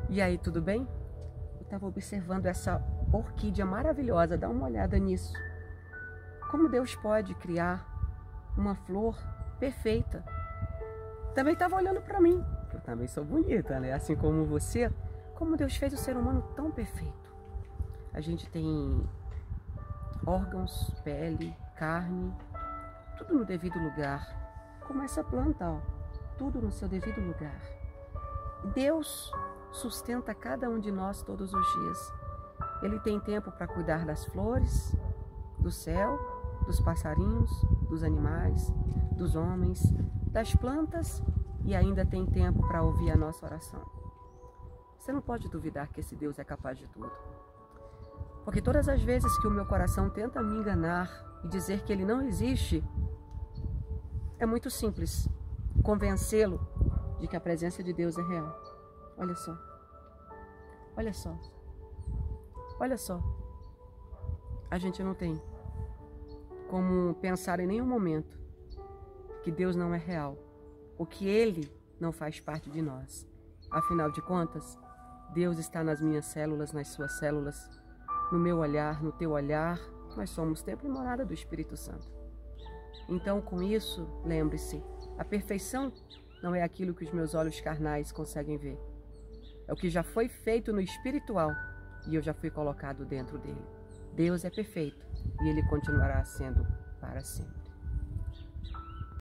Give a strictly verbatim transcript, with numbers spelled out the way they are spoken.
E aí, tudo bem? Eu estava observando essa orquídea maravilhosa, dá uma olhada nisso. Como Deus pode criar uma flor perfeita. Também estava olhando para mim, que eu também sou bonita, né? Assim como você, como Deus fez o ser humano tão perfeito. A gente tem órgãos, pele, carne, tudo no devido lugar. Como essa planta, ó, tudo no seu devido lugar. Deus sustenta cada um de nós todos os dias. Ele tem tempo para cuidar das flores, do céu, dos passarinhos, dos animais, dos homens, das plantas e ainda tem tempo para ouvir a nossa oração. Você não pode duvidar que esse Deus é capaz de tudo. Porque todas as vezes que o meu coração tenta me enganar e dizer que ele não existe, é muito simples convencê-lo de que a presença de Deus é real. Olha só, olha só, olha só. A gente não tem como pensar em nenhum momento que Deus não é real, ou que Ele não faz parte de nós. Afinal de contas, Deus está nas minhas células, nas suas células, no meu olhar, no teu olhar. Nós somos templo e morada do Espírito Santo. Então, com isso, lembre-se, a perfeição não é aquilo que os meus olhos carnais conseguem ver. É o que já foi feito no espiritual e eu já fui colocado dentro dele. Deus é perfeito e Ele continuará sendo para sempre.